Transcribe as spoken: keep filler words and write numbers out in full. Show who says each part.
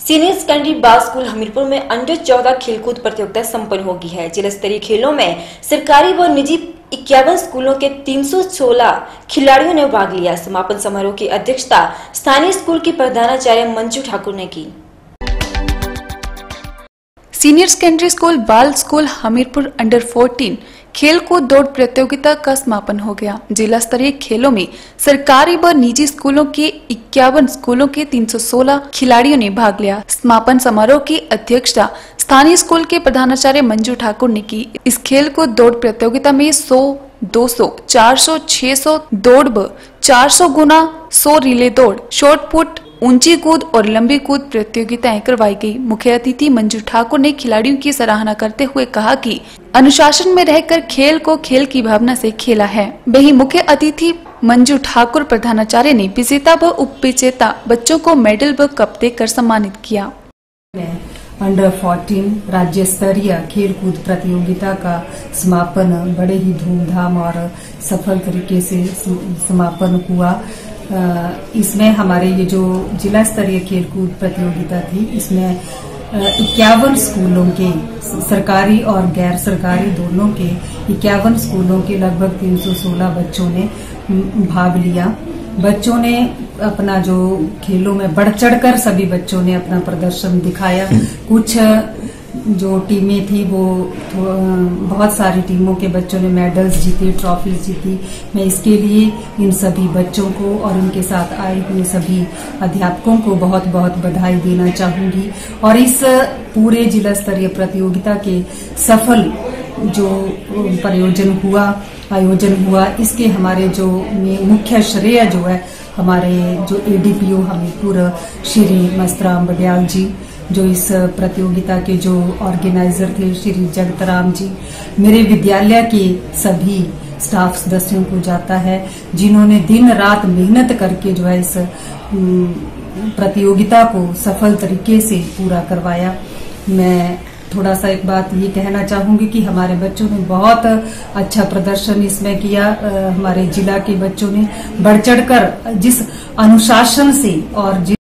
Speaker 1: Senior secondary बाल school Hamirpur में अंडर चौदह खेलकूद प्रतियोगिता संपन्न हो गई है। जिला स्तरीय खेलों में सरकारी व निजी इक्यावन स्कूलों के तीन सौ सोलह खिलाड़ियों ने भाग लिया। समापन समारोह की अध्यक्षता स्थानीय स्कूल की प्रधानाचार्य मंजू ठाकुर ने की।
Speaker 2: सीनियर सेकेंडरी स्कूल बाल स्कूल हमीरपुर अंडर चौदह खेलकूद दौड़ प्रतियोगिता का समापन हो गया। जिला स्तरीय खेलों में सरकारी व निजी स्कूलों के इक्यावन स्कूलों के तीन सौ सोलह खिलाड़ियों ने भाग लिया। समापन समारोह की अध्यक्षता स्थानीय स्कूल के प्रधानाचार्य मंजू ठाकुर ने की। इस खेलकूद दौड़ प्रतियोगिता में सौ, दो सौ, चार सौ, छह सौ दौड़ व चार सौ गुना सौ रिले दौड़, शॉर्ट पुट, ऊंची कूद और लंबी कूद प्रतियोगिताएं करवाई गई। मुख्य अतिथि मंजू ठाकुर ने खिलाड़ियों की सराहना करते हुए कहा कि अनुशासन में रहकर खेल को खेल की भावना से खेला है। वहीं मुख्य अतिथि मंजू ठाकुर प्रधानाचार्य ने विजेता व उप विजेता बच्चों को मेडल व कप देकर सम्मानित किया।
Speaker 3: अंडर चौदह राज्य स्तरीय खेलकूद प्रतियोगिता का समापन बड़े ही धूमधाम और सफल तरीके से समापन हुआ। इसमें हमारे ये जो जिला स्तरीय खेलकूद प्रतियोगिता थी, इसमें इक्यावन स्कूलों के सरकारी और गैर सरकारी दोनों के इक्यावन स्कूलों के लगभग तीन सौ सोलह बच्चों ने भाग लिया। बच्चों ने अपना जो खेलों में बढ़ चढ़कर सभी बच्चों ने अपना प्रदर्शन दिखाया। कुछ जो टीमें थी वो बहुत सारी टीमों के बच्चों ने मेडल्स जीते, ट्रॉफीज जीती। मैं इसके लिए इन सभी बच्चों को और इनके साथ आए हुए सभी अध्यापकों को बहुत बहुत बधाई देना चाहूंगी। और इस पूरे जिला स्तरीय प्रतियोगिता के सफल जो प्रयोजन हुआ आयोजन हुआ, इसके हमारे जो मुख्य श्रेय जो है हमारे जो एडीपीओ हमीरपुर श्री मस्तराम बडियाल जी, जो इस प्रतियोगिता के जो ऑर्गेनाइजर थे श्री जगतराम जी, मेरे विद्यालय के सभी स्टाफ सदस्यों को जाता है, जिन्होंने दिन रात मेहनत करके जो है इस प्रतियोगिता को सफल तरीके से पूरा करवाया। मैं थोड़ा सा एक बात ये कहना चाहूंगी कि हमारे बच्चों ने बहुत अच्छा प्रदर्शन इसमें किया। हमारे जिला के बच्चों ने बढ़ चढ़कर जिस अनुशासन से और जिस